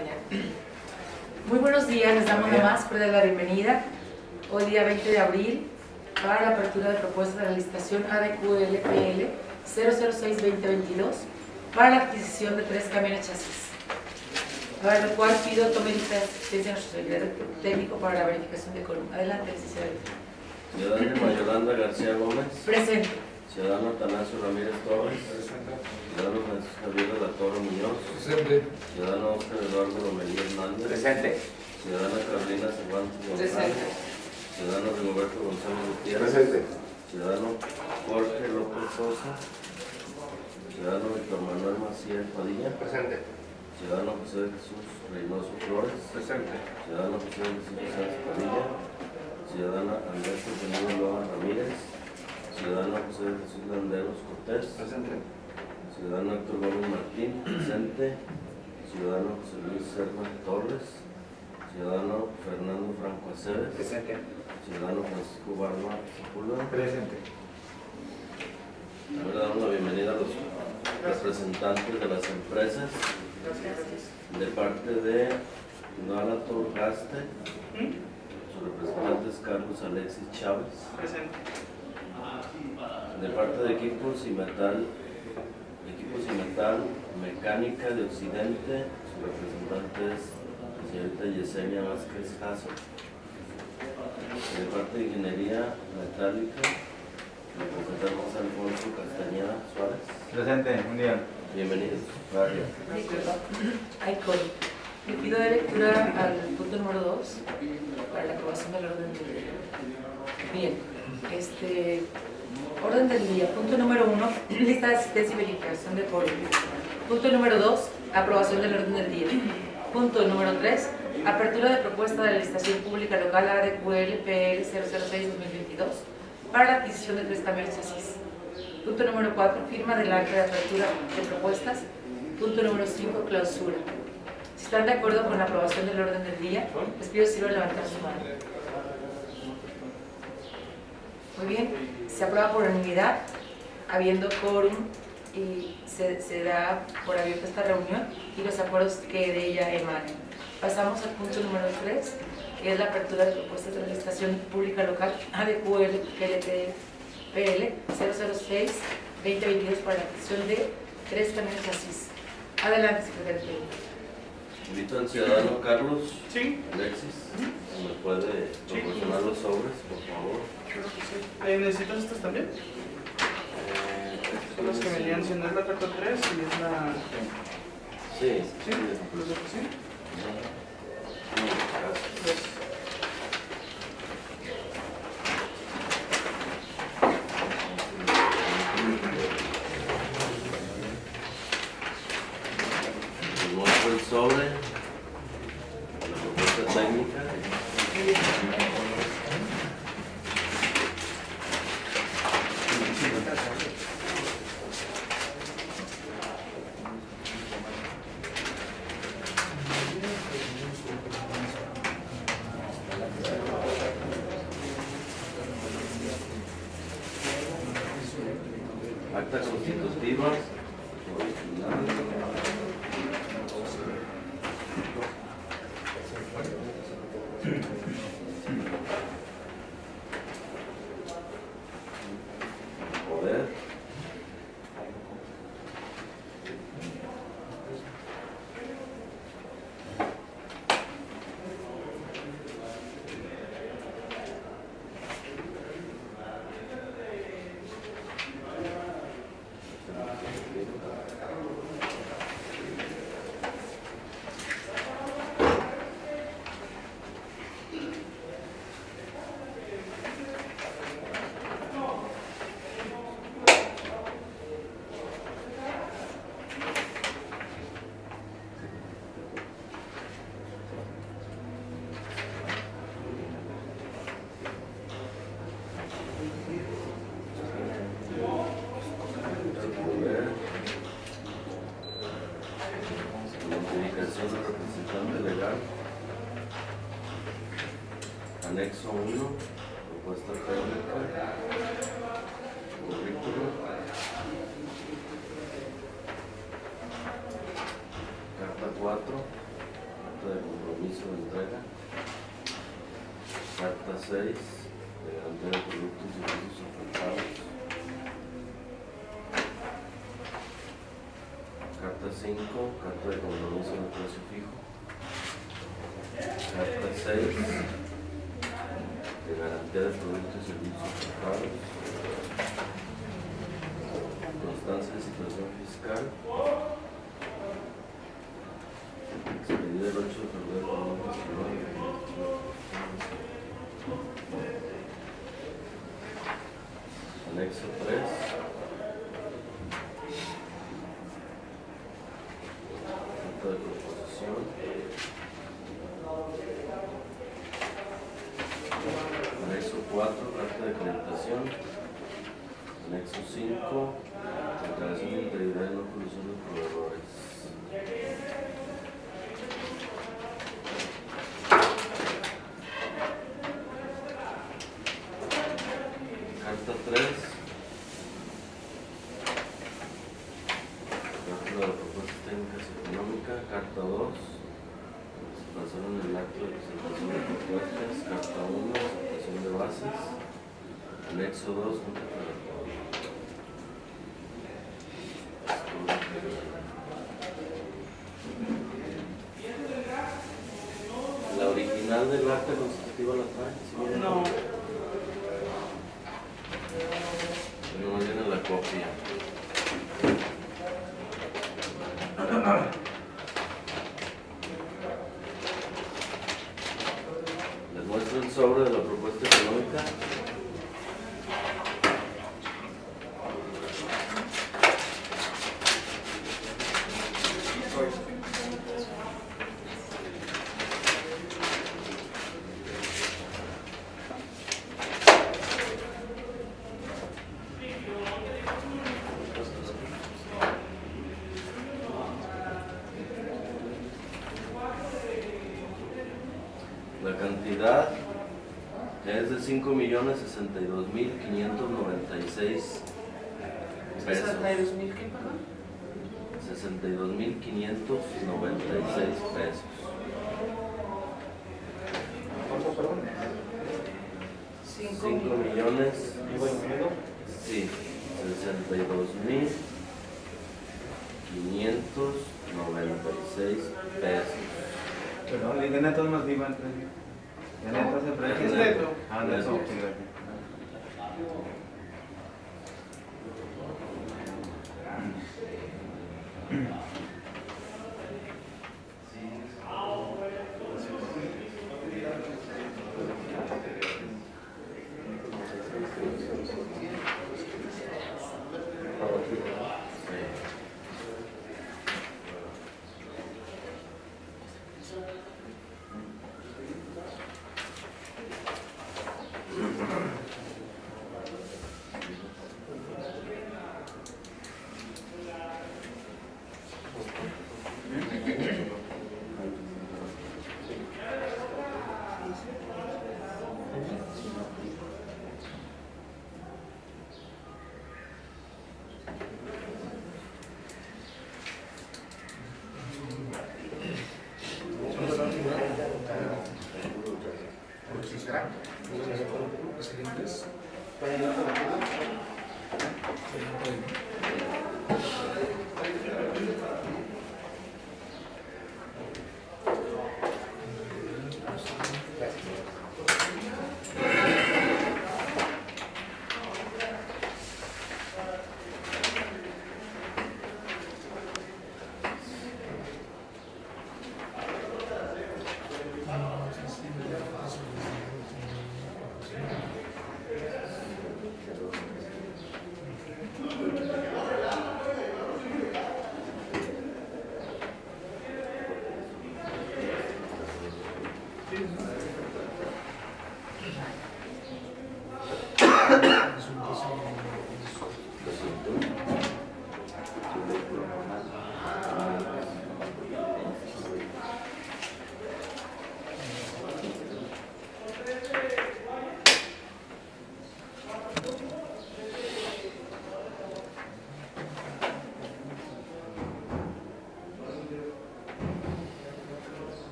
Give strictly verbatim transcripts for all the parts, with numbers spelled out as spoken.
acompañar. Muy buenos días, les damos la más cordial la bienvenida. Hoy día veinte de abril para la apertura de propuestas de la licitación A D Q L P L cero cero seis dos mil veintidós para la adquisición de tres camiones chasis, para lo cual pido tome lista de asistencia a nuestro secretario técnico para la verificación de quórum. Adelante, licenciada. Ciudadana Mayolanda García Gómez. Presente. Ciudadano Atanasio Ramírez Torres. Presente. Ciudadano Francisco Javier de la Torre Muñoz. Presente. Ciudadano Oscar Eduardo Lomelí Hernández. Presente. Ciudadana Carolina Cervantes González. Presente. Ciudadano Rigoberto González Gutiérrez. Presente. Ciudadano Jorge López Sosa. Ciudadano Víctor Manuel Maciel Padilla. Presente. Ciudadano José Jesús Reynoso Flores. Presente. Ciudadano José Jesús Sánchez Padilla. Ciudadana Andrés Contenido Loa Ramírez. Ciudadano José Jesús Landeros Cortés. Presente. Ciudadano Héctor Gómez Martín. Presente. Ciudadano José Luis Serna Torres. Ciudadano Fernando Franco Aceves. Presente. Ciudadano Francisco Barba Sepúlveda. Presente. Le damos la bienvenida a los representantes de las empresas. De parte de Donato Gaste, su representante es Carlos Alexis Chávez. Presente. De parte de Equipos y Metal, Equipos y Metal Mecánica de Occidente, su representante es la señorita Yesenia Vázquez Jasso. De parte de Ingeniería Metálica, el representante es Alfonso Castañeda Suárez. Presente. Un día. Bienvenidos. Gracias. Hay código. Le pido de lectura al punto número dos para la aprobación del orden del día. Bien, este, orden del día. Punto número uno, lista de asistencia y verificación de quórum. Punto número dos, aprobación del orden del día. Punto número tres, apertura de propuesta de la licitación pública local A D Q L P L cero cero seis dos mil veintidós para la adquisición de tres camiones chasis. Punto número cuatro, firma del acta de apertura de propuestas. Punto número cinco, clausura. Si están de acuerdo con la aprobación del orden del día, les pido si sirvan levantar su mano. Muy bien, se aprueba por unanimidad, habiendo quórum y se, se da por abierta esta reunión y los acuerdos que de ella emanen. Pasamos al punto número tres, que es la apertura de propuestas de la licitación pública local A D Q L P L cero cero seis dos mil veintidós para la adquisición de tres camiones chasis. Adelante, secretario técnico. Invito al ciudadano Carlos Sí. Alexis. ¿Me puede proporcionar los sobres, por favor? Creo que sí. Eh, ¿Necesitas estas también? Son las que venían siendo, es la carta tres y es la... Sí. ¿Sí? ¿Los de sí? Gracias. Les muestro el sobre, la propuesta técnica. Acta constitutiva. Poder. Notificación del representante legal. Anexo uno, propuesta técnica, currículum, carta cuatro, carta de compromiso de entrega. Carta seis, de garantía de productos y servicios ofertados. Carta cinco, carta de compromiso de precio fijo. Carta seis, de garantía de productos y servicios ofertados. Constancia de situación fiscal. Expedida el ocho de febrero de dos mil diecinueve. Anexo tres. Carta de proposición. Anexo cuatro. Carta de acreditación. Anexo cinco. Declaración de integridad y no colusión de proveedores. Carta tres. Cálculo de propuestas técnicas y económicas. Carta dos. Participación en el acto de presentación de propuestas. Carta uno. Aceptación de bases. Anexo dos. Junta preparatoria. La original del acta constitutiva la trae. ¿Sí viene? No. No viene la copia. Les muestro el sobre de la propuesta económica. La cantidad es de cinco millones sesenta y dos mil quinientos noventa y seis pesos. ¿sesenta y dos mil qué, perdón? sesenta y dos mil quinientos noventa y seis pesos. ¿Cuánto, perdón? cinco cinco millones, ¿Iba incluido? sí, sesenta y dos mil quinientos noventa y seis pesos. Perdón, ¿y de neto más viva entre ellos? ¿De neto siempre? Es neto. Ah, neto, Neto. sí, gracias.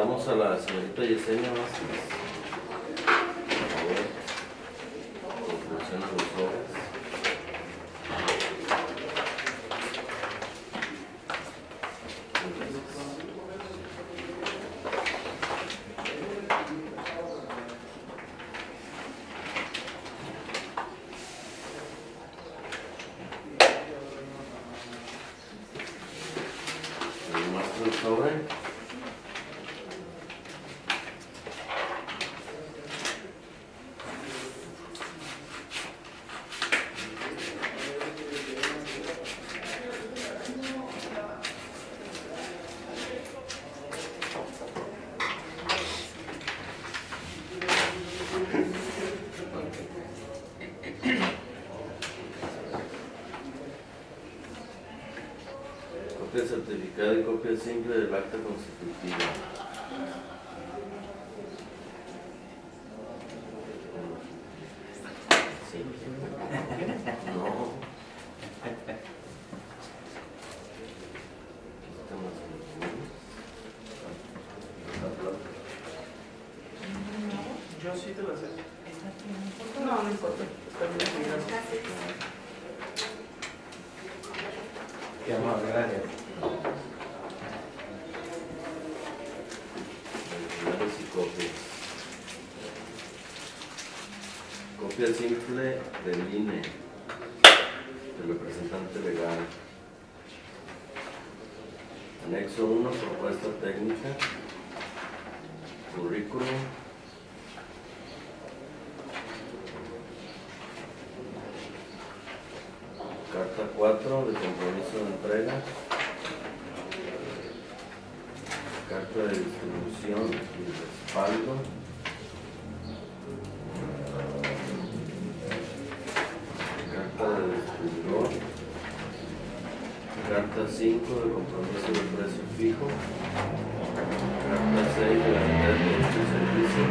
Invitamos a la señorita Yesenia Vázquez. Por favor, introducción a los jóvenes. Sobre copia certificada y copia simple del acta constitutiva. Sí. No. Yo sí te lo sé. No, no importa. Qué amable, gracias. Originales y copias. Copia simple del I N E, del representante legal. Anexo uno, propuesta técnica. Currículum. Carta cuatro de compromiso de entrega. Carta de distribución y respaldo. Carta de distribuidor. Carta cinco de compromiso de precio fijo. Carta seis de la unidad de producto y servicio.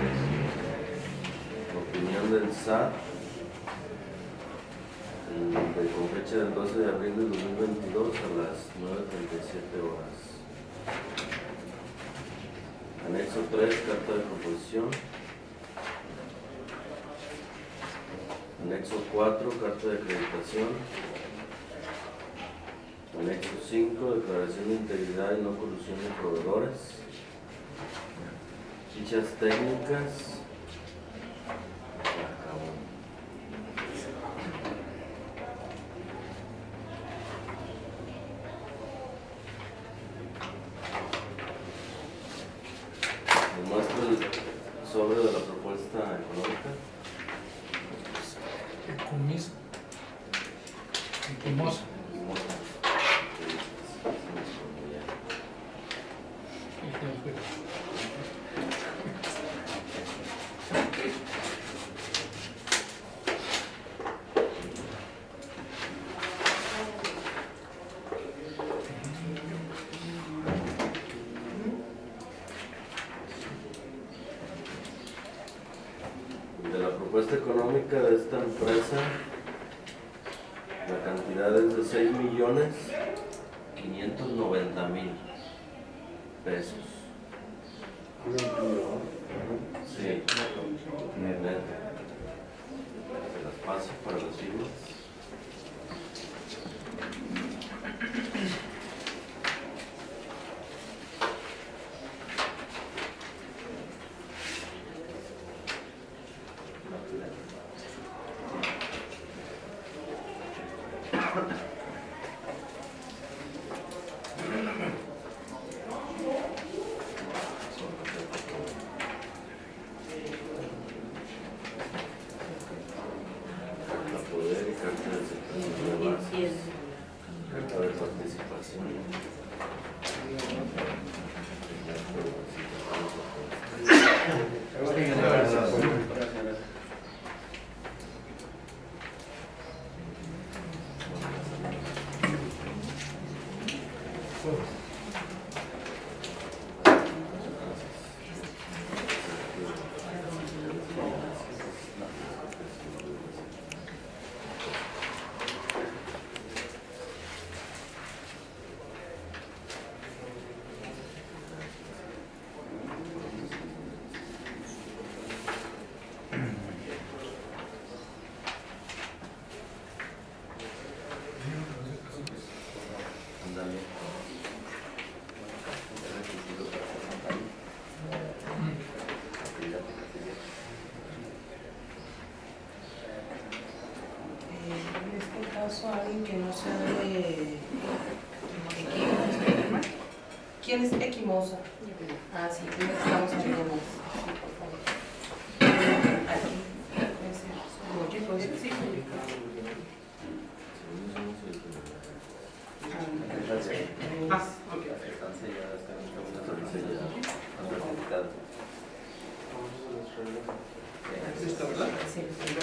Opinión del S A T. De, con fecha del doce de abril del dos mil veintidós a las nueve treinta y siete horas. Anexo tres, carta de proposición. Anexo cuatro, carta de acreditación. Anexo cinco, declaración de integridad y no colusión de proveedores. Fichas técnicas. Muestro el sobre de la propuesta económica. Economista. Economista. De la propuesta económica de esta empresa, la cantidad es de seis millones quinientos noventa mil pesos. Sí, neto. Se las paso para los siglos. Carta de participación. paso a alguien que no sea de Equimosa. ¿Quién es Equimosa? Ah, sí, estamos haciendo más. Sí, por favor. Aquí. Oye, pues sí. Ah, ok. ¿Listo, verdad? Sí.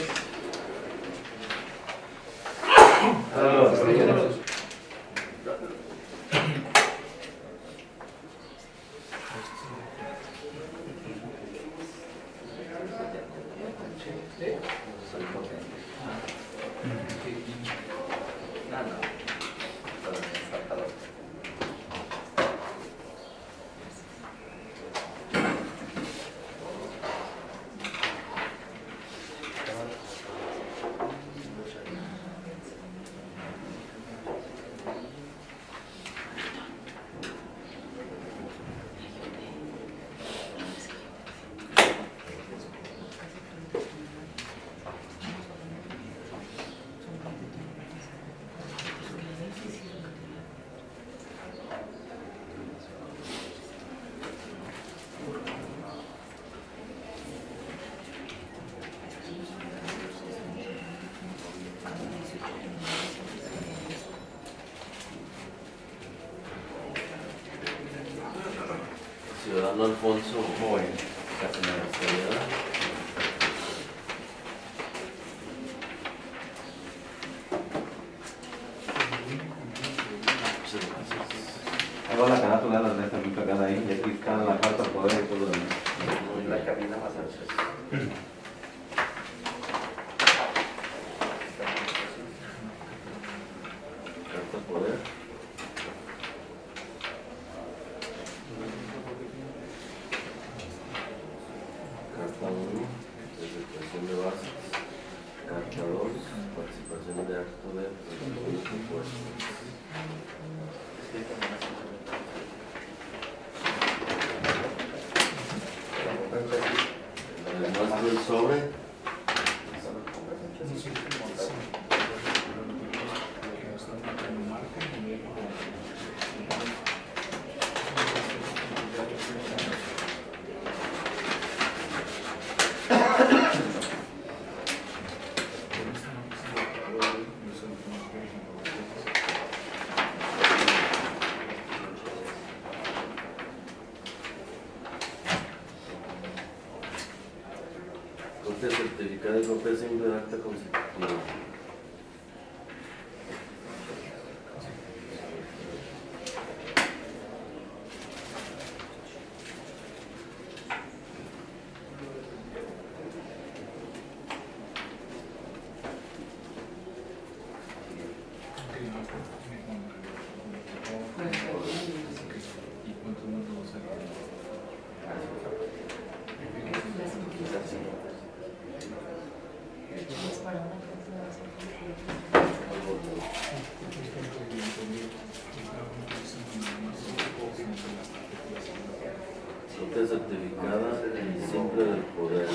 Ciudadano Alfonso Moe, casi nada más. Ahí va la carátula de la neta, muy pegada ahí, y aquí está la carta al poder y todo lo demás. Y la cabina más ancha. Carta al poder. Carta uno, presentación de bases. Carta dos, participación de acto de resolución de impuestos. Además del sobre. Copia certificada y copia simple de acta constitutiva. Copia certificada y simple del poder.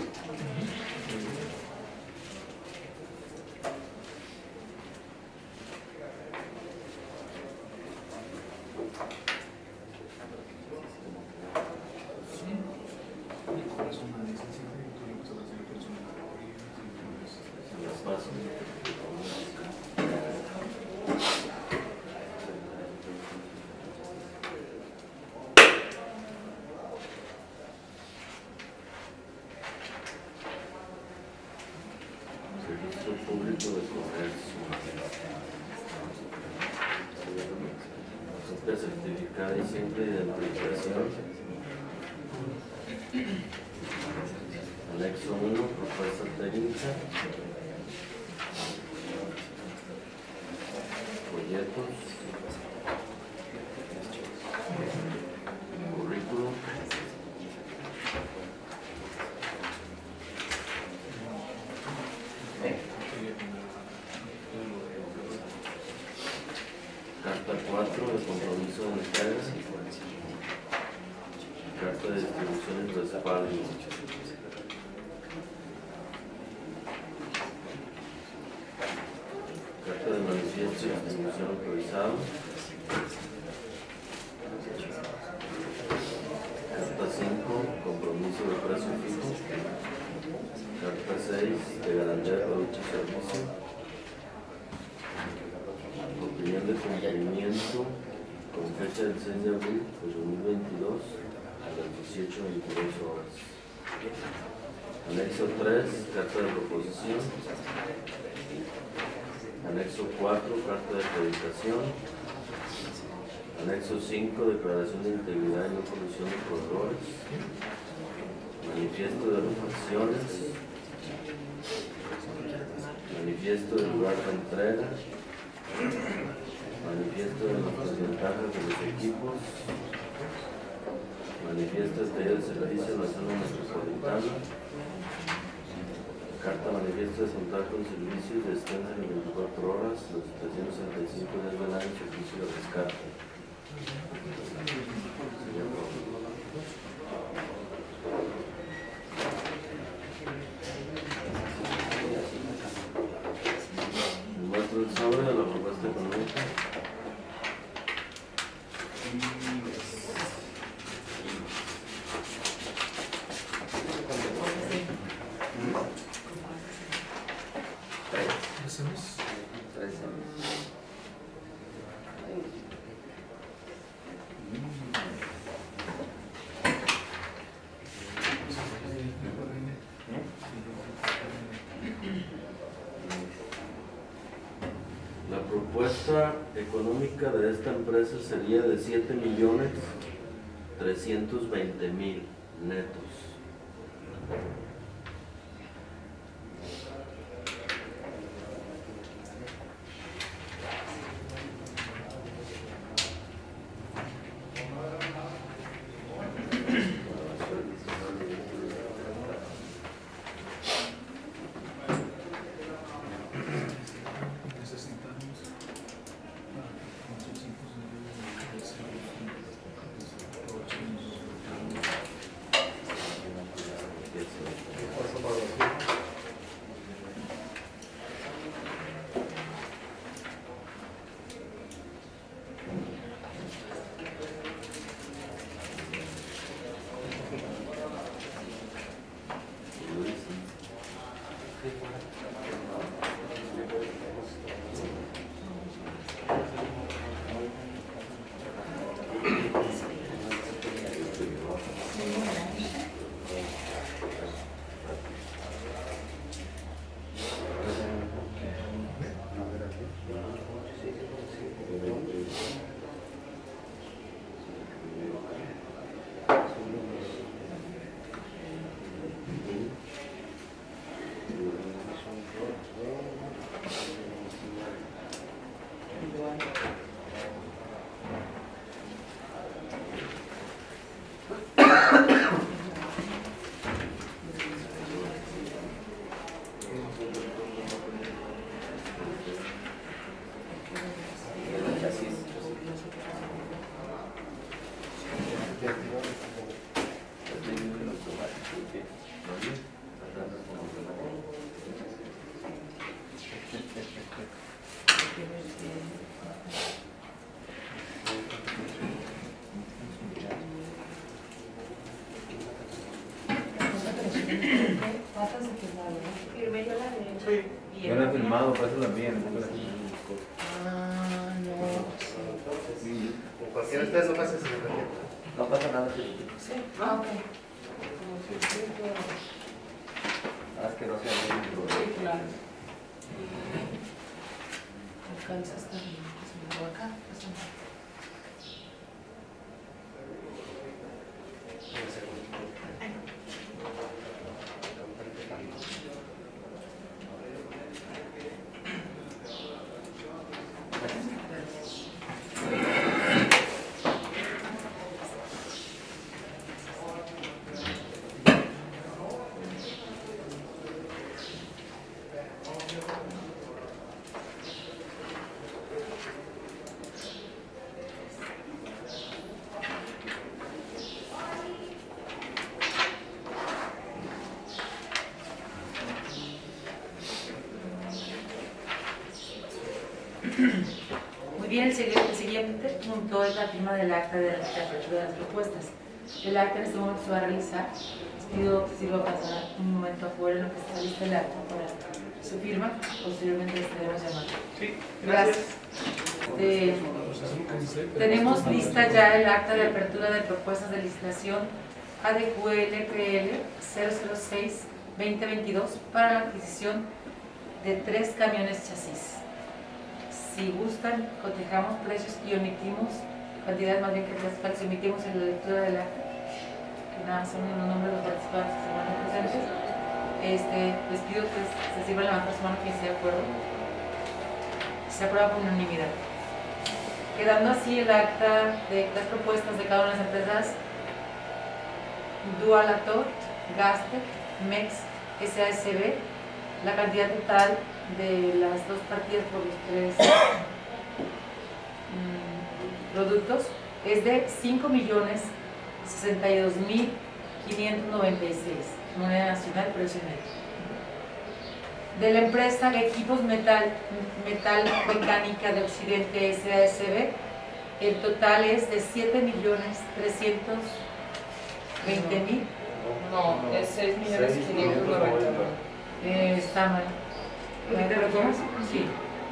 Las paso. Registro público de comercio. Copia certificada y simple de identificación. Anexo uno, propuesta técnica. Folletos. Currículum. Carta cuatro de compromiso de entregas. Carta de distribución y respaldo. Carta servicio de distribución autorizado. Carta cinco, compromiso de precio fijo. Carta seis, de garantía de producto y servicio. Opinión de cumplimiento con fecha del seis de abril de dos mil veintidós a las dieciocho veintidós horas. Anexo tres, carta de proposición. Anexo cuatro, carta de acreditación. Anexo cinco, declaración de integridad y no colusión de proveedores. Manifiesto de refacciones. Manifiesto del lugar de entrega. Manifiesto de las desventajas de los equipos. Manifiesto de taller de servicio en la zona metropolitana. Carta manifiesto de contar con servicios de extensión de veinticuatro horas, los trescientos sesenta y cinco días del año, servicio de rescate. Muestro el sobre de la propuesta económica. La propuesta económica de esta empresa sería de siete millones trescientos veinte mil netos. Yo no he filmado, por eso lo envíen. Ah, no, sí. Con cualquiera de ustedes no pasa ese secretario. No pasa nada. Sí, ah, ok. Haz que no sea muy Sí, claro. Alcanza hasta el acá. Muy bien, el siguiente, el siguiente punto es la firma del acta de la apertura de las propuestas. El acta en este momento se va a realizar. Les pido si lo va a pasar un momento afuera en lo que está lista el acta para su firma. Posteriormente estaremos llamando. Sí, Gracias. Eh, tenemos lista ya el acta de apertura de propuestas de licitación A D Q L P L cero cero seis veinte veintidós para la adquisición de tres camiones chasis. Si gustan, cotejamos precios y omitimos cantidades más bien que las cuales omitimos en la lectura del acta, que nada son los nombres de los participantes que se van a presentes. Este, les pido que se sirva levantar su mano quien esté de acuerdo. Se aprueba por unanimidad. Quedando así el acta de las propuestas de cada una de las empresas Dualator, Gaste, Mex, S A S B, la cantidad total de las dos partidas por los tres mmm, productos es de cinco millones sesenta y dos mil quinientos noventa y seis, moneda nacional, precio neto. De la empresa Equipos Metal, Metal Mecánica de Occidente S A S B, el total es de siete millones trescientos veinte mil. No, es seis millones quinientos noventa mil. Eh, está mal. ¿Te lo comes? Sí.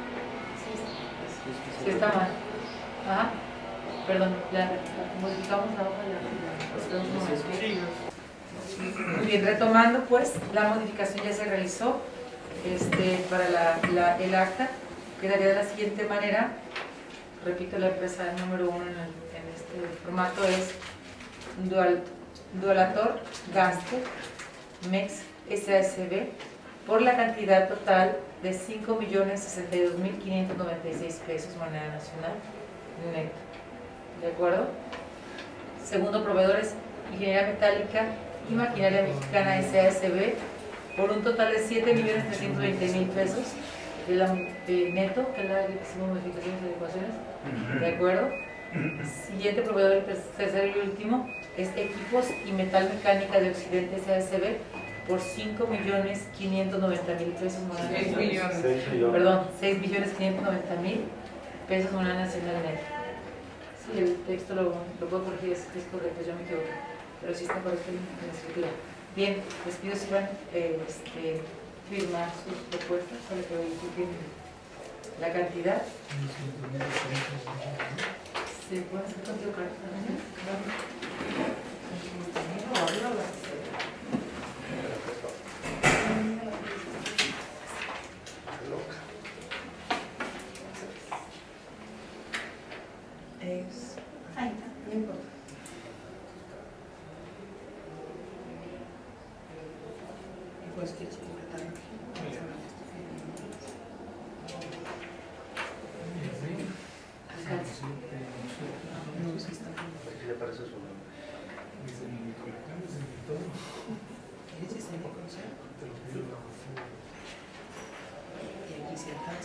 Sí, está mal. Ajá. Perdón, la, la modificamos la hoja y la. Muy bien, retomando pues, la modificación ya se realizó este, para la, la, el acta. Quedaría de la siguiente manera. Repito, la empresa número uno en, el, en este formato es Dual, Dualator, Gaste, Mex, S A S B, por la cantidad total de cinco millones sesenta y dos mil quinientos noventa y seis pesos, moneda nacional, neto. ¿De acuerdo? Segundo proveedor es Ingeniería Metálica y Maquinaria Mexicana S A S B, por un total de siete millones trescientos veinte mil pesos de la, de neto, que es la que hicimos modificaciones y adecuaciones. ¿De acuerdo? Siguiente proveedor, tercero y último, es Equipos y Metal Mecánica de Occidente S A S B, por cinco millones quinientos noventa mil pesos, moneda seis nacional. millones. Perdón, seis millones quinientos noventa mil pesos, moneda nacional neta. Sí, el texto lo, lo puedo corregir, es, es correcto, yo me equivoqué, pero sí está correcto en la escritura. Bien, les pido si van eh, este, firmar sus propuestas para que verifiquen la cantidad. ¿Se puede hacer contigo, Carlos? Es... Ahí está, no importa. Y pues que secretario. No, sí está. Aquí le aparece su nombre. ¿Quieres que se me conoce? Y aquí se alcanza.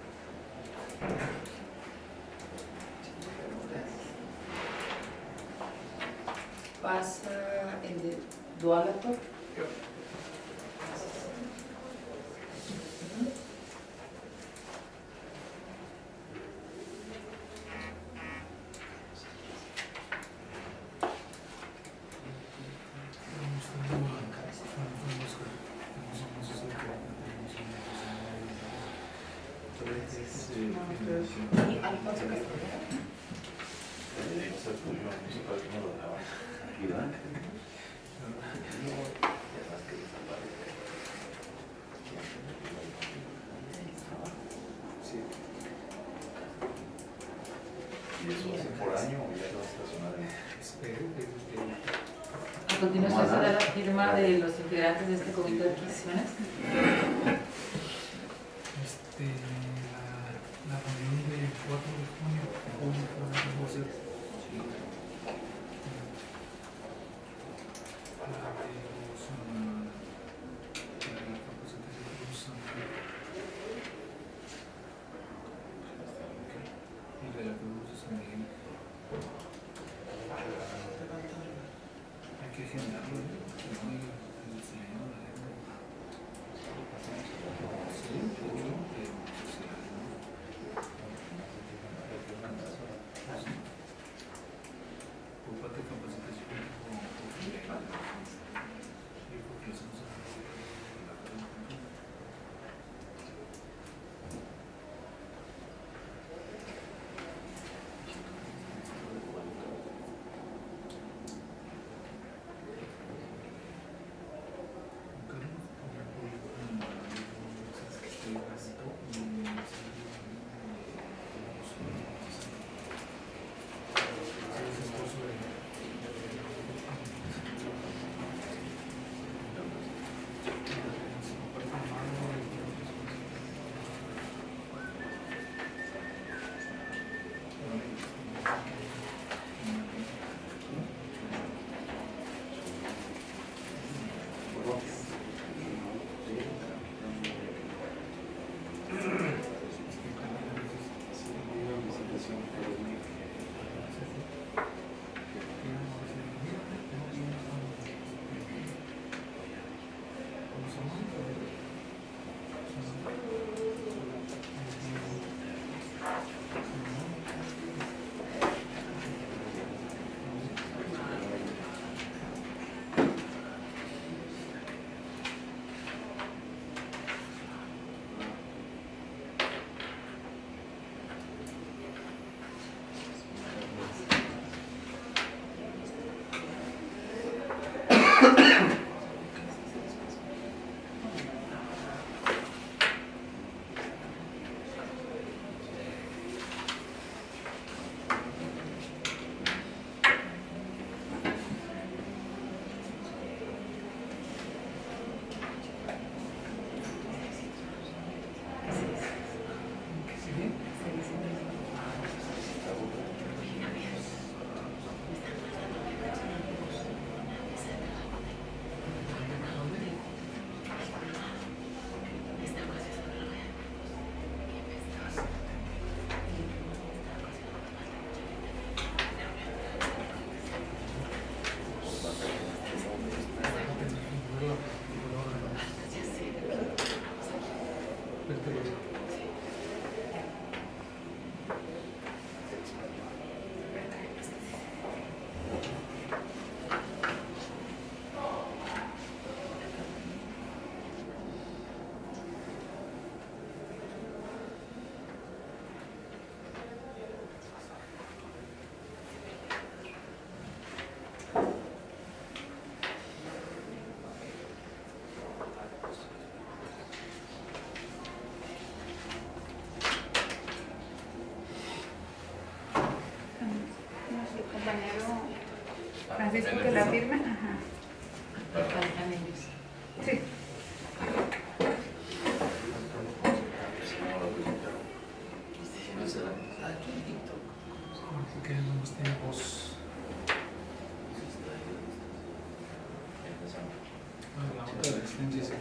Pasa el de Dualator. Y Alfonso Castellano. Aquí va. ¿Y eso hace por año o ya lo estacionaron? A continuación se da la firma de los integrantes de este comité de adquisiciones. Este, la, la reunión del cuatro de junio, junio vamos a hacer la de los, um, la de la capacitación de los y de la que vamos a San Miguel. Hay que agendarlo, ¿no? El señor, la gente. Sí, de hecho, eh, sí, ¿no? Francisco que la firme. Ajá. Faltan ellos. Sí. Porque nomás tiene voz. Ah, la otra de excelencia, sí.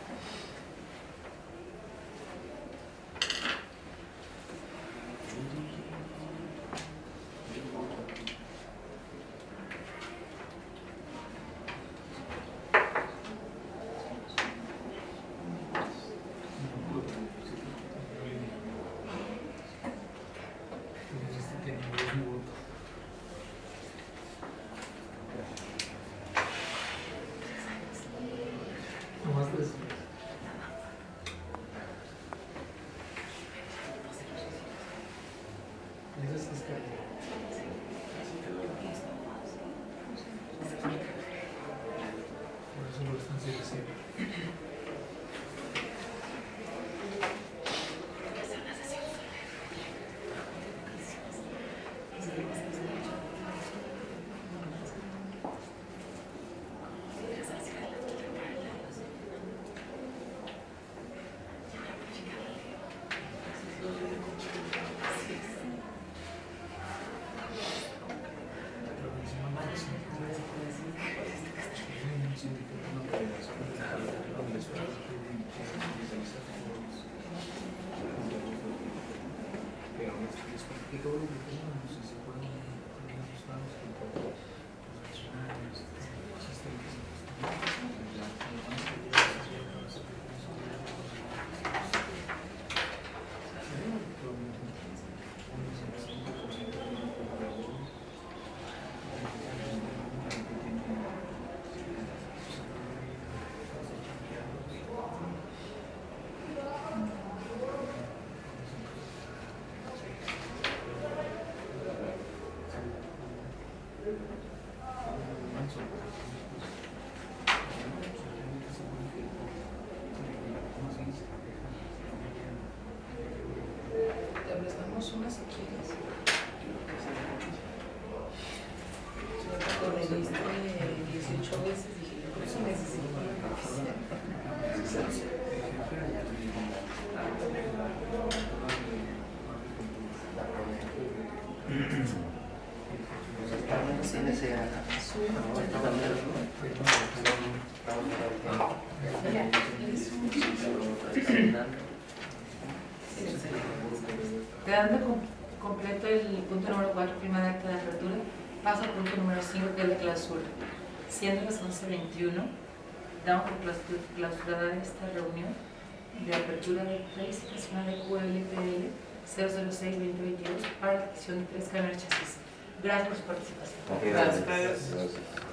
Nomás tres. Esa es descarga. Por eso lo están haciendo. Te prestamos una si quieres. Yo te corregiste dieciocho veces, dije, yo creo que sí necesito Quedando com completo el punto número cuatro, prima de acta de apertura, paso al punto número cinco, que es la clausura. Siendo las once veintiuno, damos por clausurada esta reunión de apertura de licitación de Q L P L cero cero seis veinte veintidós para la adquisición de tres camiones chasis. Gracias por su participación. Gracias. Gracias. Gracias.